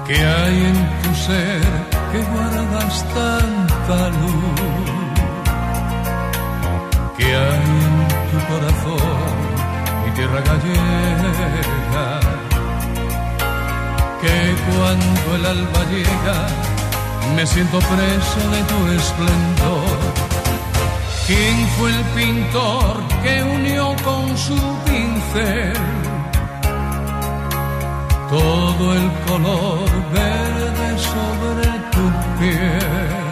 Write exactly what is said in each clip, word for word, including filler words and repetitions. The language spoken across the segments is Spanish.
¿Qué hay en tu ser que guardas tanta luz? ¿Qué hay en tu corazón, mi tierra gallega? Que cuando el alba llega me siento preso de tu esplendor. ¿Quién fue el pintor que unió con su pincel todo el color verde sobre tu piel?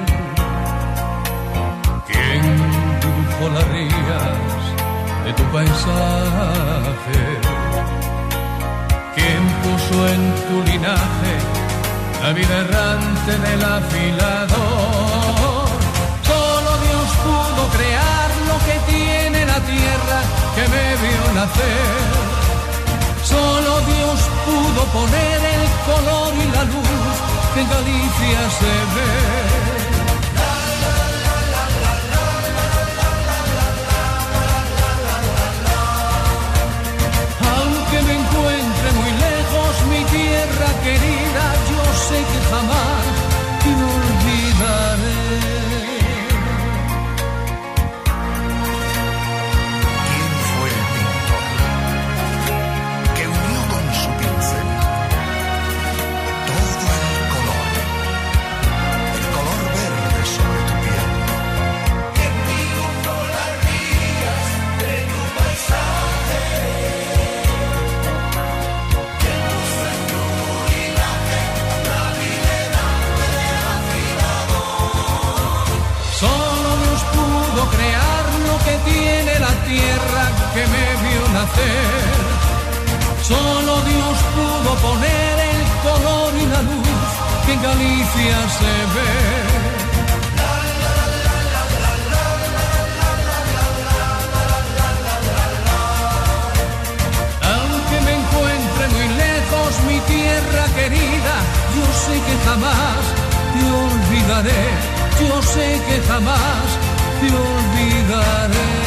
¿Quién dibujó las rías de tu paisaje? ¿Quién puso en tu linaje la vida errante del afilador? Solo Dios pudo crear lo que tiene la tierra que me vio nacer. Solo Dios pudo poner el color y la luz que en Galicia se ve. Aunque me encuentre muy lejos, mi tierra querida, yo sé que jamás te olvidaré. Tierra que me vio nacer. Solo Dios pudo poner el color y la luz que en Galicia se ve. Aunque me encuentre muy lejos, mi tierra querida, yo sé que jamás te olvidaré. Yo sé que jamás te olvidaré.